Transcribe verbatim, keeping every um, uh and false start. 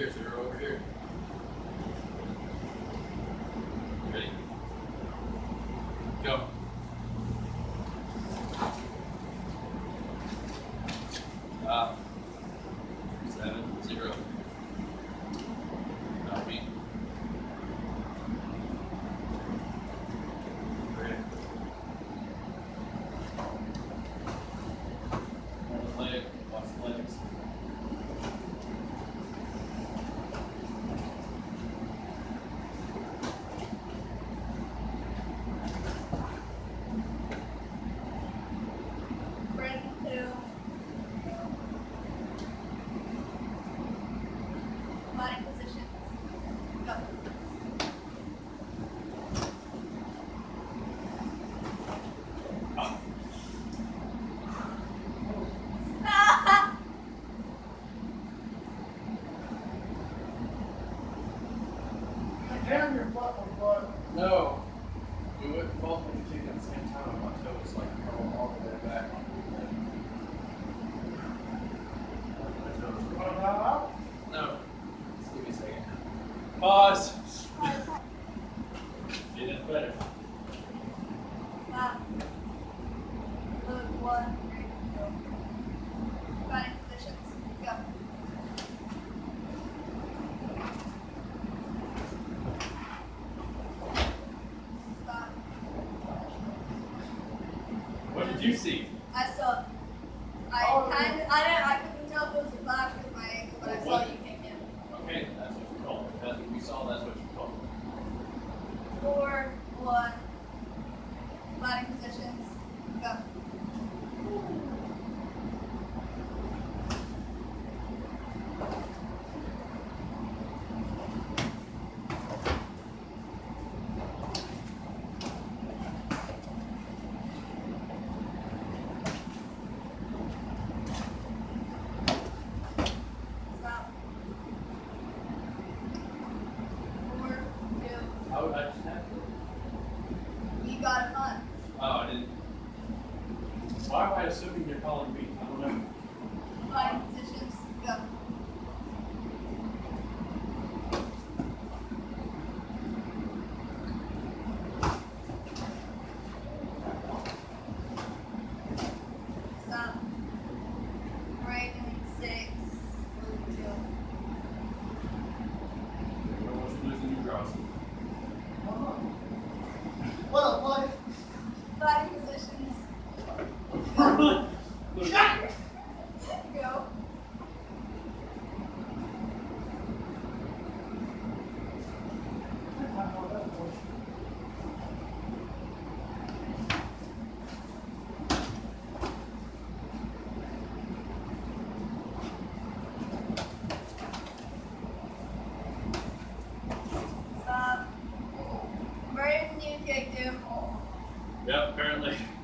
here, zero over here. Ready? Go. Up. Seven, zero. Not me. Ready? Leg, watch the legs. Body position. Go. Down your butt or butt. No. Do it both when you take it at the same time on my toes, like go all the way back. Run out. No. Just give me a second. Pause. Get it better. Stop. Look, one, three, go. Body positions. Go. Stop. What did you see? I saw. I Oh, kind of. I didn't. I couldn't tell if it was a flash with my ankle, but I saw What? you kick in. Okay, that's what you called it. That's what we saw, that's what you called it. Four, one. Body positions. Go. Stop. Four, two. How would I just have to? You got a punch. Oh, I didn't. Why am I assuming you're calling me? I don't know. Body positions. Go. Stop. Break in six. Move two. Everyone's losing your draws. What up, buddy? Body positions. Look. Go. Stop. Brayden, you kicked him. Yep, apparently.